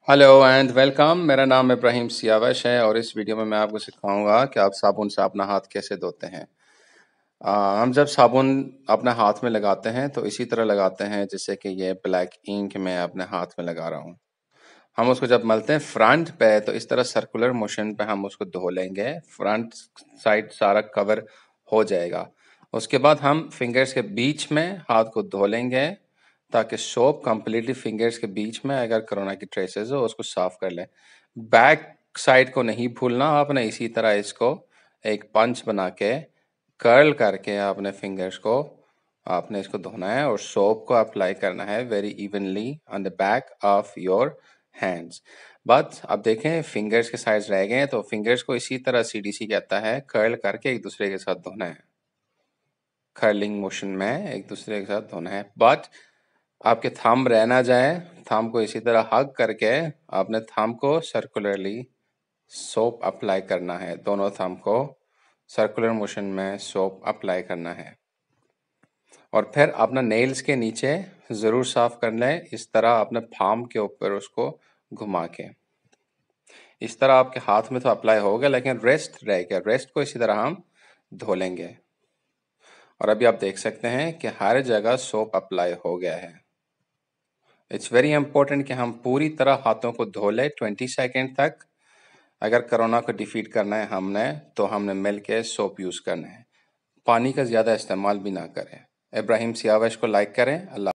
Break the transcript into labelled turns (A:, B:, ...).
A: Hello and welcome. मेरा नाम इब्राहिम सियावश है और इस वीडियो में मैं आपको सिखाऊंगा कि आप साबुन से अपना हाथ कैसे धोते हैं। हम जब साबुन अपने हाथ में लगाते हैं तो इसी तरह लगाते हैं जैसे कि ये ब्लैक इंक मैं अपने हाथ में लगा रहा हूँ। हम उसको जब मलते हैं फ्रंट पे तो इस तरह सर्कुलर मोशन पे हम उसको धो लेंगे, फ्रंट साइड सारा कवर हो जाएगा। उसके बाद हम फिंगर्स के बीच में हाथ को धो लेंगे ताकि सोप कंप्लीटली फिंगर्स के बीच में अगर कोरोना की ट्रेसेस हो उसको साफ कर लें। बैक साइड को नहीं भूलना, आपने इसी तरह इसको एक पंच बना के कर्ल करके आपने फिंगर्स को आपने इसको धोना है और सोप को अप्लाई करना है very evenly on the back of your hands. But अब देखें फिंगर्स के साइज रह गए हैं तो फिंगर्स को इसी तरह सीडीसी कहता है कर्ल करके एक दूसरे के साथ धोना है, कर्लिंग मोशन में एक दूसरे के साथ धोना है। बट आपके थंब रह ना जाए, थंब को इसी तरह हग करके आपने थंब को सर्कुलरली सोप अप्लाई करना है, दोनों थंब को सर्कुलर मोशन में सोप अप्लाई करना है। और फिर अपना नेल्स के नीचे ज़रूर साफ कर लें, इस तरह अपने पाम के ऊपर उसको घुमा के। इस तरह आपके हाथ में तो अप्लाई हो गया लेकिन रेस्ट रह गया, रेस्ट को इसी तरह हम धो लेंगे। और अभी आप देख सकते हैं कि हर जगह सोप अप्लाई हो गया है। इट्स वेरी इंपॉर्टेंट कि हम पूरी तरह हाथों को धो लें 20 सेकेंड तक। अगर कोरोना को डिफीट करना है हमने तो हमने मिल के सोप यूज़ करना है, पानी का ज़्यादा इस्तेमाल भी ना करें। इब्राहिम सियावश को लाइक करें। अल्लाह।